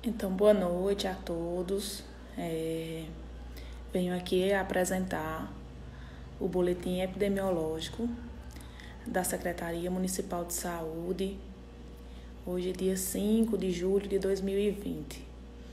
Então, boa noite a todos. Venho aqui apresentar o boletim epidemiológico da Secretaria Municipal de Saúde, hoje é dia 5 de julho de 2020.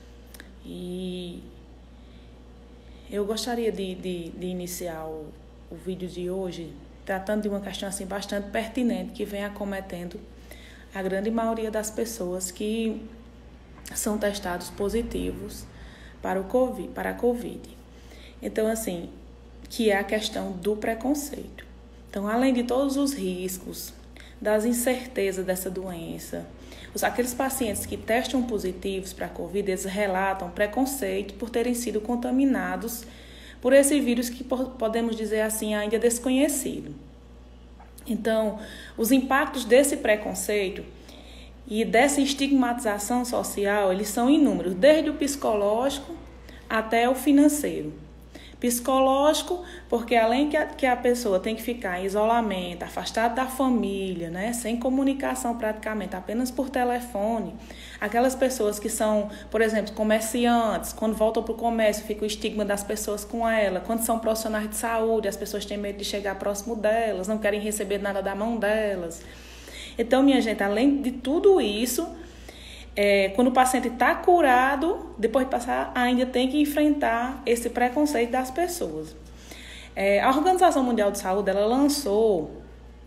E eu gostaria de iniciar o vídeo de hoje tratando de uma questão assim, bastante pertinente que vem acometendo a grande maioria das pessoas que são testados positivos para a COVID. Então, assim, que é a questão do preconceito. Então, além de todos os riscos, das incertezas dessa doença, aqueles pacientes que testam positivos para a COVID, eles relatam preconceito por terem sido contaminados por esse vírus que podemos dizer assim, ainda desconhecido. Então, os impactos desse preconceito e dessa estigmatização social, eles são inúmeros, desde o psicológico até o financeiro. Psicológico, porque além que a pessoa tem que ficar em isolamento, afastada da família, né, sem comunicação praticamente, apenas por telefone, aquelas pessoas que são, por exemplo, comerciantes, quando voltam para o comércio, fica o estigma das pessoas com ela. Quando são profissionais de saúde, as pessoas têm medo de chegar próximo delas, não querem receber nada da mão delas. Então, minha gente, além de tudo isso, quando o paciente está curado, depois de passar, ainda tem que enfrentar esse preconceito das pessoas. A Organização Mundial de Saúde, ela lançou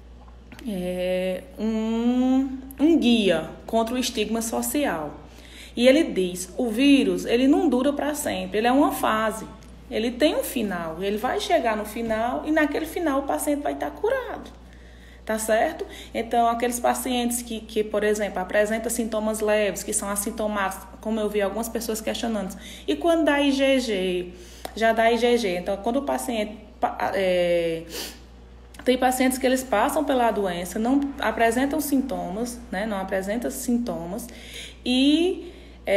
um guia contra o estigma social. E ele diz, o vírus, ele não dura para sempre, ele é uma fase. Ele tem um final, ele vai chegar no final e naquele final o paciente vai estar curado. Tá certo? Então, aqueles pacientes que, por exemplo, apresentam sintomas leves, que são assintomáticos, como eu vi algumas pessoas questionando, e quando dá IgG? Já dá IgG. Então, quando o paciente... tem pacientes que eles passam pela doença, não apresentam sintomas, né? Não apresentam sintomas, e...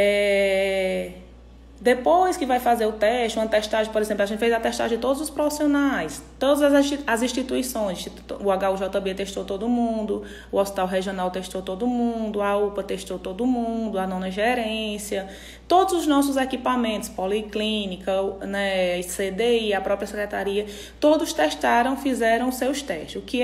depois que vai fazer o teste, uma testagem, por exemplo, a gente fez a testagem de todos os profissionais, todas as instituições, o HUJB testou todo mundo, o Hospital Regional testou todo mundo, a UPA testou todo mundo, a nona gerência, todos os nossos equipamentos, policlínica, né, CDI, a própria secretaria, todos testaram, fizeram seus testes, o que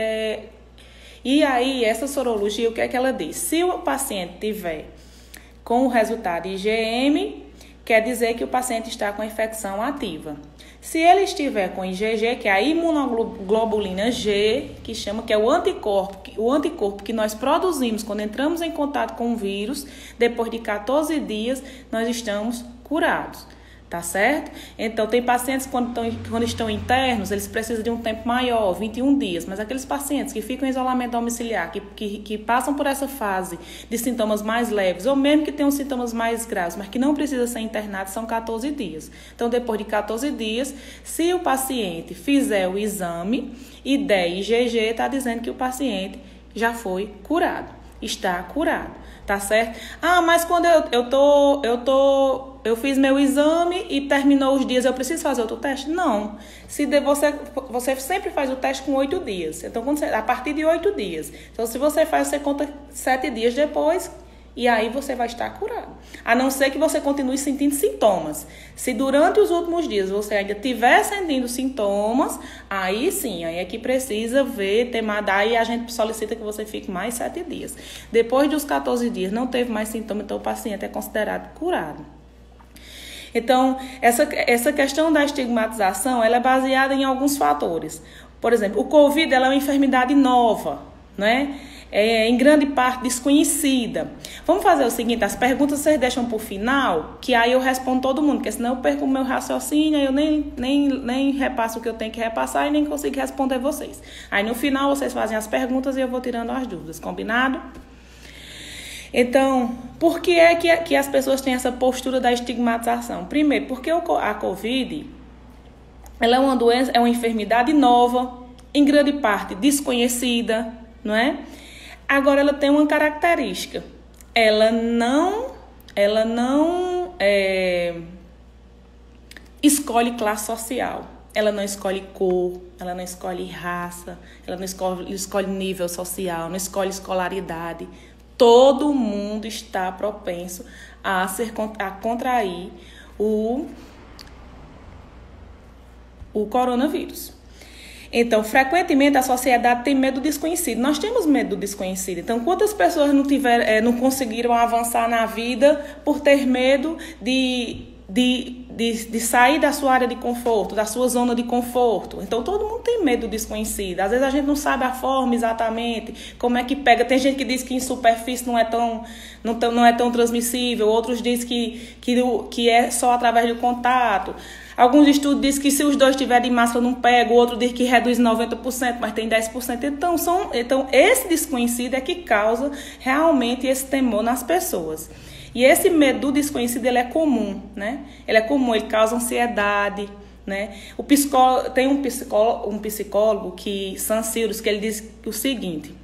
E aí, essa sorologia, o que é que ela diz? Se o paciente tiver com o resultado IgM, quer dizer que o paciente está com a infecção ativa. Se ele estiver com IgG, que é a imunoglobulina G, que é o anticorpo que nós produzimos quando entramos em contato com o vírus, depois de 14 dias, nós estamos curados. Tá certo? Então, tem pacientes quando estão internos, eles precisam de um tempo maior, 21 dias. Mas aqueles pacientes que ficam em isolamento domiciliar, que passam por essa fase de sintomas mais leves, ou mesmo que tenham sintomas mais graves, mas que não precisam ser internados, são 14 dias. Então, depois de 14 dias, se o paciente fizer o exame e der IgG, está dizendo que o paciente já foi curado, está curado. Tá certo? Mas quando eu fiz meu exame e terminou os dias, eu preciso fazer outro teste? Não. Você sempre faz o teste com 8 dias. Então, a partir de 8 dias. Então, se você faz, você conta 7 dias depois e aí você vai estar curado. A não ser que você continue sentindo sintomas. Se durante os últimos dias você ainda estiver sentindo sintomas, aí sim, aí é que precisa ver, daí a gente solicita que você fique mais 7 dias. Depois dos 14 dias não teve mais sintomas, então o paciente é considerado curado. Então, essa questão da estigmatização, ela é baseada em alguns fatores. Por exemplo, o COVID ela é uma enfermidade nova, né? Em grande parte desconhecida. Vamos fazer o seguinte, as perguntas vocês deixam para o final, que aí eu respondo todo mundo, porque senão eu perco o meu raciocínio, eu nem repasso o que eu tenho que repassar e nem consigo responder vocês. Aí no final vocês fazem as perguntas e eu vou tirando as dúvidas, combinado? Então, por que é que as pessoas têm essa postura da estigmatização? Primeiro, porque a COVID, ela é uma doença, é uma enfermidade nova, em grande parte desconhecida, não é? Agora, ela tem uma característica. Ela não escolhe classe social. Ela não escolhe cor, ela não escolhe raça, ela não escolhe nível social, não escolhe escolaridade. todo mundo está propenso a contrair o coronavírus. Então, frequentemente, a sociedade tem medo do desconhecido. Nós temos medo do desconhecido. Então, quantas pessoas não conseguiram avançar na vida por ter medo de sair da sua área de conforto, da sua zona de conforto? Então, todo mundo tem medo do desconhecido. Às vezes, a gente não sabe a forma exatamente, como é que pega. Tem gente que diz que em superfície não é tão transmissível. Outros dizem que é só através do contato. Alguns estudos dizem que se os dois estiverem de máscara não pega, o outro diz que reduz 90%, mas tem 10%. Então, esse desconhecido é que causa realmente esse temor nas pessoas. E esse medo do desconhecido, ele é comum, né? Ele é comum, ele causa ansiedade, né? Tem um psicólogo, que Sancilus, que ele diz o seguinte,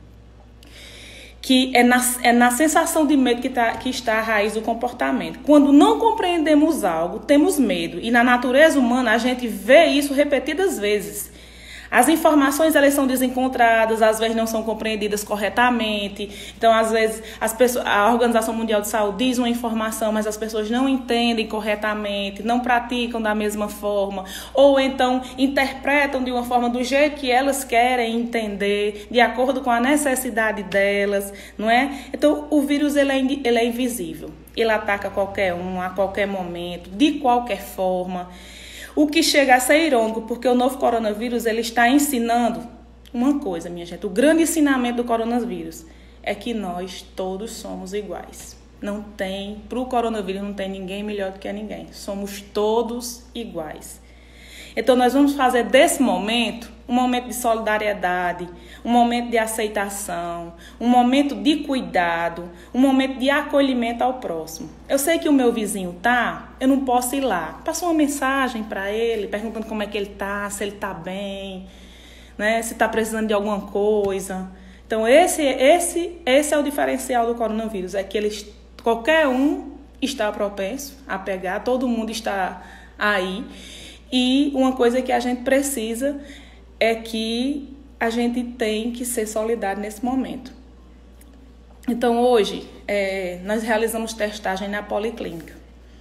que é na sensação de medo que está a raiz do comportamento. Quando não compreendemos algo, temos medo. E na natureza humana, a gente vê isso repetidas vezes. As informações, elas são desencontradas, às vezes não são compreendidas corretamente. Então, às vezes, a Organização Mundial de Saúde diz uma informação, mas as pessoas não entendem corretamente, não praticam da mesma forma, ou então interpretam de uma forma do jeito que elas querem entender, de acordo com a necessidade delas, não é? Então, o vírus, ele é invisível. Ele ataca qualquer um, a qualquer momento, de qualquer forma. O que chega a ser irônico, porque o novo coronavírus, ele está ensinando uma coisa, minha gente. O grande ensinamento do coronavírus é que nós todos somos iguais. Para o coronavírus não tem ninguém melhor do que ninguém. Somos todos iguais. Então, nós vamos fazer desse momento um momento de solidariedade, um momento de aceitação, um momento de cuidado, um momento de acolhimento ao próximo. Eu sei que o meu vizinho eu não posso ir lá. Passa uma mensagem para ele, perguntando como é que ele está, se ele está bem, né? Se está precisando de alguma coisa. Então, esse é o diferencial do coronavírus, é que qualquer um está propenso a pegar, todo mundo está aí. E uma coisa que a gente precisa é que a gente tem que ser solidário nesse momento. Então, hoje, nós realizamos testagem na Policlínica.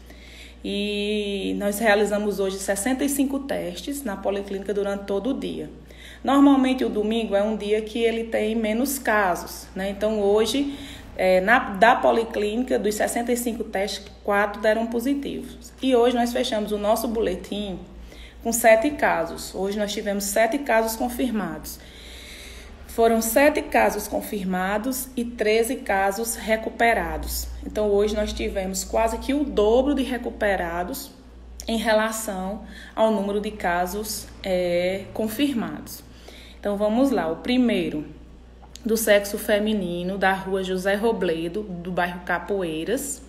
E nós realizamos hoje 65 testes na Policlínica durante todo o dia. Normalmente, o domingo é um dia que ele tem menos casos, né? Então, hoje, da Policlínica, dos 65 testes, 4 deram positivos. E hoje nós fechamos o nosso boletim com 7 casos. Hoje nós tivemos 7 casos confirmados. Foram 7 casos confirmados e 13 casos recuperados. Então, hoje nós tivemos quase que o dobro de recuperados em relação ao número de casos confirmados. Então, vamos lá. O primeiro, do sexo feminino, da rua José Robledo, do bairro Capoeiras,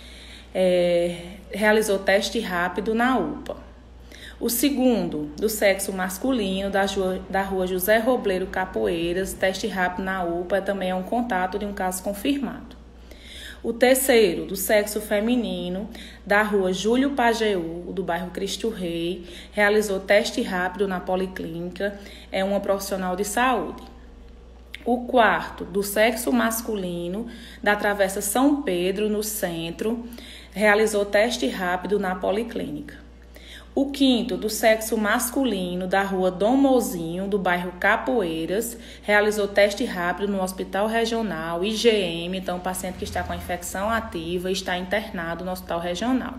realizou teste rápido na UPA. O segundo, do sexo masculino, da rua José Robledo Capoeiras, teste rápido na UPA, também é um contato de um caso confirmado. O terceiro, do sexo feminino, da rua Júlio Pajeú, do bairro Cristo Rei, realizou teste rápido na Policlínica, é uma profissional de saúde. O quarto, do sexo masculino, da Travessa São Pedro, no centro, realizou teste rápido na Policlínica. O quinto, do sexo masculino, da rua Dom Mozinho, do bairro Capoeiras, realizou teste rápido no Hospital Regional, IGM, então o paciente que está com a infecção ativa está internado no Hospital Regional.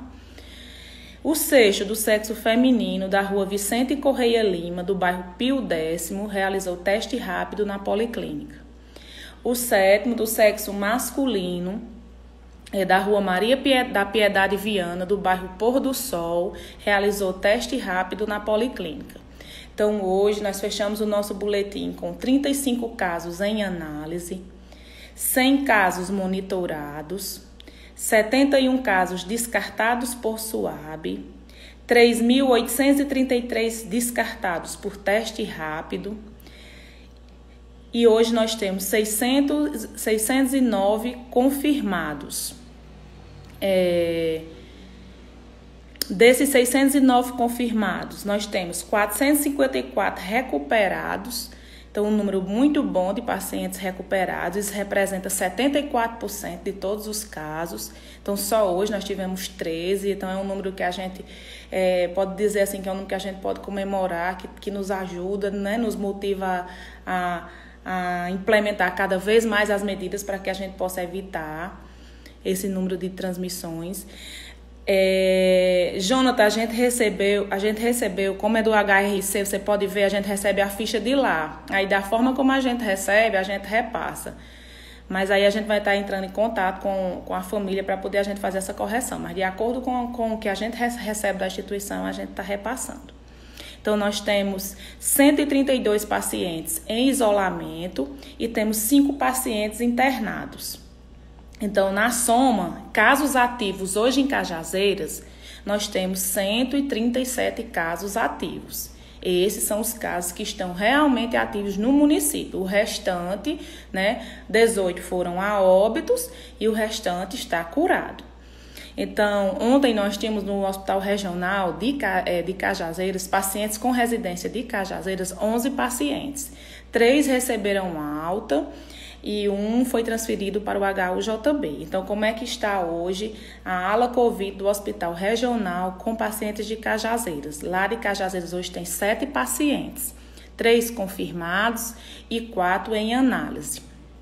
O sexto, do sexo feminino, da rua Vicente Correia Lima, do bairro Pio X, realizou teste rápido na Policlínica. O sétimo, do sexo masculino, da rua Maria da Piedade Viana, do bairro Pôr do Sol, realizou teste rápido na Policlínica. Então, hoje nós fechamos o nosso boletim com 35 casos em análise, 100 casos monitorados, 71 casos descartados por SUAB, 3.833 descartados por teste rápido. E hoje nós temos 609 confirmados. Desses 609 confirmados, nós temos 454 recuperados, Então, um número muito bom de pacientes recuperados, isso representa 74% de todos os casos. Então, só hoje nós tivemos 13, então é um número que a gente pode dizer assim, que é um número que a gente pode comemorar, que nos ajuda, né, nos motiva a implementar cada vez mais as medidas para que a gente possa evitar esse número de transmissões. Jonathan, a gente recebeu, como é do HRC, você pode ver, a gente recebe a ficha de lá. Aí, da forma como a gente recebe, a gente repassa. Mas aí a gente vai estar entrando em contato com a família para poder a gente fazer essa correção. Mas de acordo com o que a gente recebe da instituição, a gente está repassando. Então, nós temos 132 pacientes em isolamento e temos 5 pacientes internados. Então, na soma, casos ativos hoje em Cajazeiras, nós temos 137 casos ativos. Esses são os casos que estão realmente ativos no município. O restante, 18 foram a óbitos e o restante está curado. Então, ontem nós tínhamos no Hospital Regional de Cajazeiras, pacientes com residência de Cajazeiras, 11 pacientes. 3 receberam alta e 1 foi transferido para o HUJB. Então, como é que está hoje a ala Covid do Hospital Regional com pacientes de Cajazeiras? Lá de Cajazeiras hoje tem 7 pacientes, 3 confirmados e 4 em análise.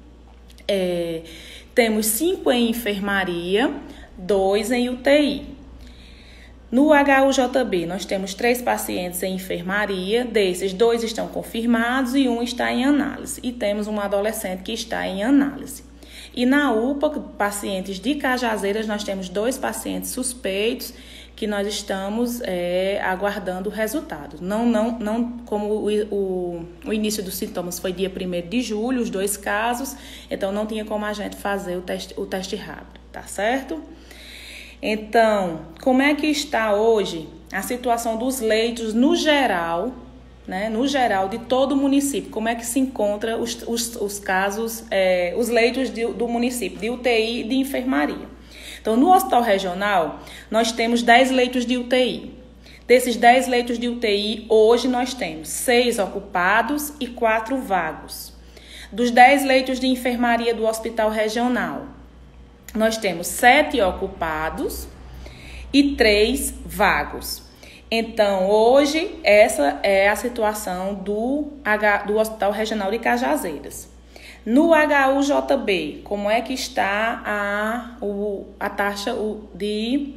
Temos 5 em enfermaria, 2 em UTI. No HUJB, nós temos 3 pacientes em enfermaria, desses 2 estão confirmados e 1 está em análise. E temos um adolescente que está em análise. E na UPA, pacientes de Cajazeiras, nós temos 2 pacientes suspeitos que nós estamos aguardando o resultado. Não como o início dos sintomas foi dia 1º de julho, os 2 casos, então não tinha como a gente fazer o teste rápido, tá certo? Então, como é que está hoje a situação dos leitos no geral, no geral de todo o município? Como é que se encontra os casos, os leitos do município, de UTI e de enfermaria? Então, no Hospital Regional, nós temos 10 leitos de UTI. Desses 10 leitos de UTI, hoje nós temos 6 ocupados e 4 vagos. Dos 10 leitos de enfermaria do Hospital Regional, nós temos 7 ocupados e 3 vagos. Então, hoje, essa é a situação do Hospital Regional de Cajazeiras. No HUJB, como é que está a taxa de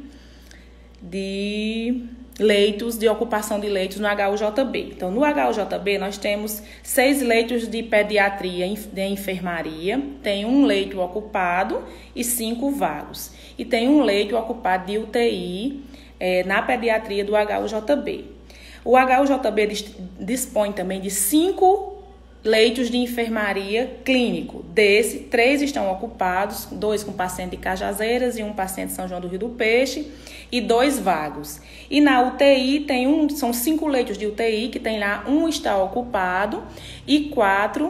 leitos, de ocupação de leitos no HUJB? Então, no HUJB, nós temos 6 leitos de pediatria de enfermaria, tem 1 leito ocupado e 5 vagos. E tem 1 leito ocupado de UTI na pediatria do HUJB. O HUJB dispõe também de 5 leitos de enfermaria clínico. Desse, 3 estão ocupados, 2 com paciente de Cajazeiras e 1 paciente de São João do Rio do Peixe e 2 vagos. E na UTI são 5 leitos de UTI que tem lá, 1 está ocupado e 4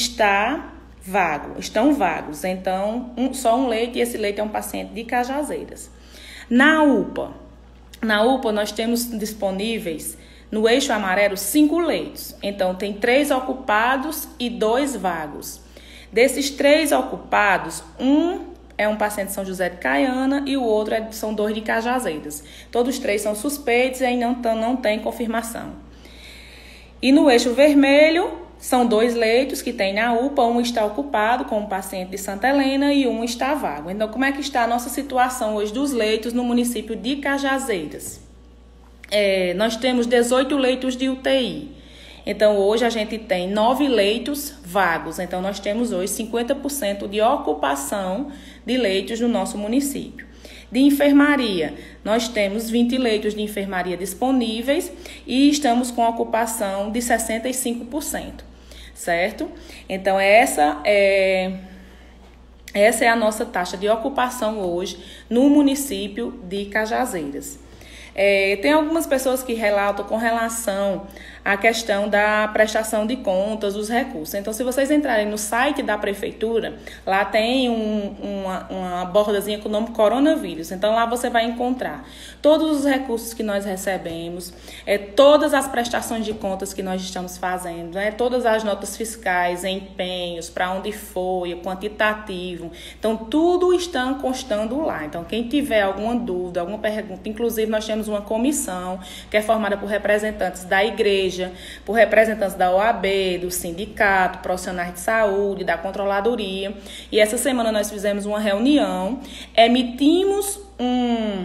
estão vagos. Então, só 1 leito e esse leito é um paciente de Cajazeiras. Na UPA nós temos disponíveis no eixo amarelo 5 leitos. Então, tem 3 ocupados e 2 vagos. Desses 3 ocupados, 1 é um paciente de São José de Caiana e o outro são 2 de Cajazeiras. Todos 3 são suspeitos e aí não tem confirmação. E no eixo vermelho, são 2 leitos que tem na UPA, 1 está ocupado com um paciente de Santa Helena e 1 está vago. Então, como é que está a nossa situação hoje dos leitos no município de Cajazeiras? Nós temos 18 leitos de UTI. Então, hoje a gente tem 9 leitos vagos. Então, nós temos hoje 50% de ocupação de leitos no nosso município. De enfermaria, nós temos 20 leitos de enfermaria disponíveis e estamos com ocupação de 65%, certo? Então, essa é a nossa taxa de ocupação hoje no município de Cajazeiras. Tem algumas pessoas que relatam com relação à questão da prestação de contas dos recursos. Então, se vocês entrarem no site da prefeitura, lá tem um uma bordazinha com o nome coronavírus. Então, lá você vai encontrar todos os recursos que nós recebemos, todas as prestações de contas que nós estamos fazendo, todas as notas fiscais, empenhos, para onde foi, quantitativo. Então, tudo está constando lá. Então, quem tiver alguma dúvida, alguma pergunta, inclusive nós temos uma comissão que é formada por representantes da igreja, por representantes da OAB, do sindicato, profissionais de saúde, da controladoria. E essa semana nós fizemos uma reunião, emitimos um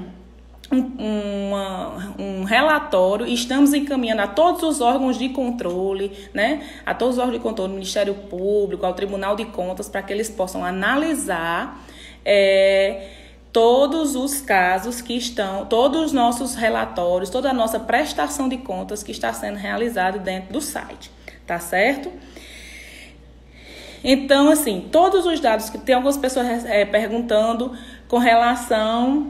relatório e estamos encaminhando a todos os órgãos de controle, a todos os órgãos de controle, Ministério Público, ao Tribunal de Contas, para que eles possam analisar todos os casos que estão, todos os nossos relatórios, toda a nossa prestação de contas que está sendo realizada dentro do site, tá certo? Então, assim, todos os dados que tem algumas pessoas perguntando com relação...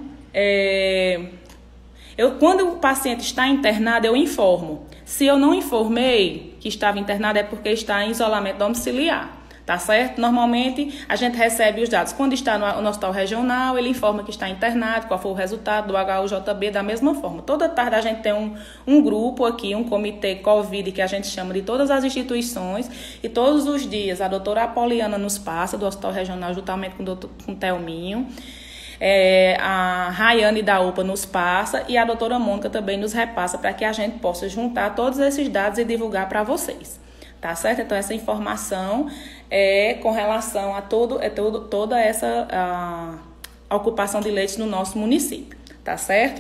quando o paciente está internado, eu informo. Se eu não informei que estava internado, é porque está em isolamento domiciliar. Tá certo? Normalmente, a gente recebe os dados. Quando está no hospital regional, ele informa que está internado, qual foi o resultado do HUJB, da mesma forma. Toda tarde a gente tem um grupo aqui, um comitê Covid, que a gente chama de todas as instituições, e todos os dias a doutora Apoliana nos passa, do hospital regional, juntamente com o Thelminho. A Rayane da UPA nos passa e a doutora Mônica também nos repassa para que a gente possa juntar todos esses dados e divulgar para vocês. Tá certo? Então, essa informação com relação a toda essa ocupação de leitos no nosso município. Tá certo?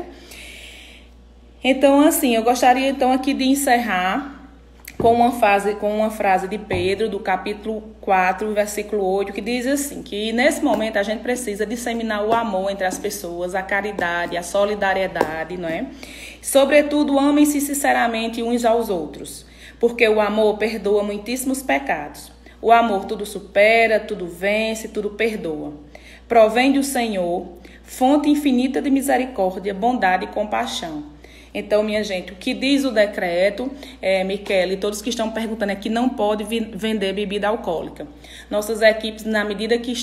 Então, assim, eu gostaria então aqui de encerrar com uma frase de Pedro, do capítulo 4, versículo 8, que diz assim, que nesse momento a gente precisa disseminar o amor entre as pessoas, a caridade, a solidariedade, não é? Sobretudo, amem-se sinceramente uns aos outros, porque o amor perdoa muitíssimos pecados. O amor tudo supera, tudo vence, tudo perdoa. Provém do Senhor, fonte infinita de misericórdia, bondade e compaixão. Então, minha gente, o que diz o decreto, Michele, e todos que estão perguntando, é que não pode vender bebida alcoólica. Nossas equipes, na medida que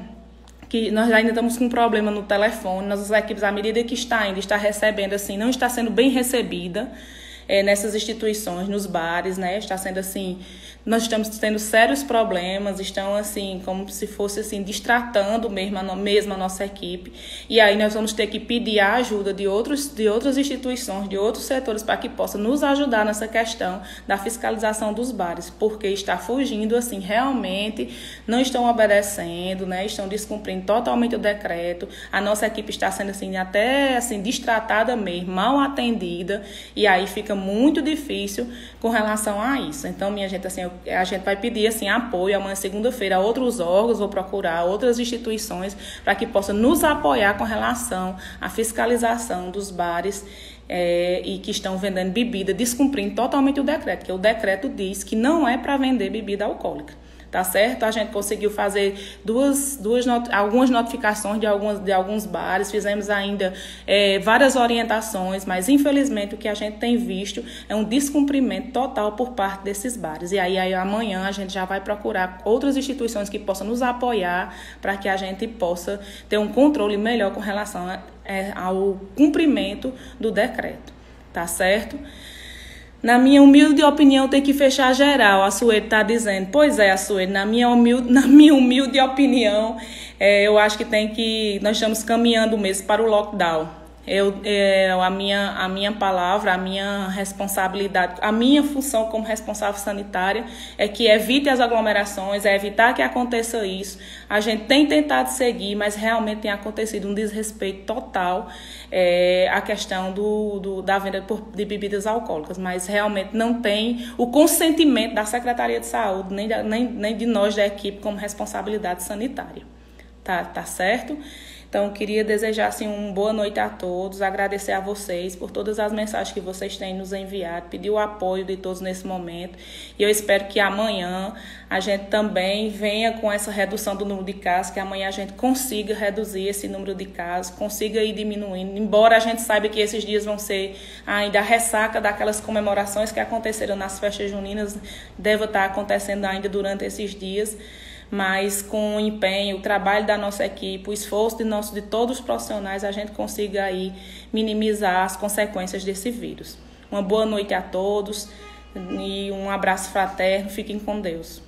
nós ainda estamos com um problema no telefone, nossas equipes, à medida que está recebendo, assim, não está sendo bem recebida nessas instituições, nos bares, está sendo assim, nós estamos tendo sérios problemas, estão assim, como se fosse assim, distratando mesmo a nossa equipe, e aí nós vamos ter que pedir a ajuda de outras instituições, de outros setores, para que possa nos ajudar nessa questão da fiscalização dos bares, porque está fugindo, assim, realmente não estão obedecendo, estão descumprindo totalmente o decreto, a nossa equipe está sendo assim, até assim, distratada mesmo, mal atendida, e aí fica muito difícil com relação a isso. Então, minha gente, assim, a gente vai pedir assim, apoio amanhã, segunda-feira, a outros órgãos, vou procurar outras instituições para que possam nos apoiar com relação à fiscalização dos bares e que estão vendendo bebida, descumprindo totalmente o decreto, porque o decreto diz que não é para vender bebida alcoólica. Tá certo? A gente conseguiu fazer algumas notificações de alguns bares, fizemos ainda várias orientações, mas infelizmente o que a gente tem visto é um descumprimento total por parte desses bares. E aí amanhã a gente já vai procurar outras instituições que possam nos apoiar para que a gente possa ter um controle melhor com relação ao cumprimento do decreto. Tá certo? Na minha humilde opinião, tem que fechar geral, a Suede está dizendo. Pois é, a Suede, na minha humilde opinião, eu acho que nós estamos caminhando mesmo para o lockdown. A minha palavra, a minha responsabilidade, a minha função como responsável sanitária é que evite as aglomerações, é evitar que aconteça isso. A gente tem tentado seguir, mas realmente tem acontecido um desrespeito total à questão da venda de bebidas alcoólicas, mas realmente não tem o consentimento da Secretaria de Saúde, nem de nós da equipe como responsabilidade sanitária. Tá certo? Então, queria desejar assim, uma boa noite a todos, agradecer a vocês por todas as mensagens que vocês têm nos enviado, pedir o apoio de todos nesse momento. E eu espero que amanhã a gente também venha com essa redução do número de casos, que amanhã a gente consiga reduzir esse número de casos, consiga ir diminuindo, embora a gente saiba que esses dias vão ser ainda a ressaca daquelas comemorações que aconteceram nas festas juninas, deve estar acontecendo ainda durante esses dias. mas com o empenho, o trabalho da nossa equipe, o esforço de todos os profissionais, a gente consiga aí minimizar as consequências desse vírus. Uma boa noite a todos e um abraço fraterno. Fiquem com Deus.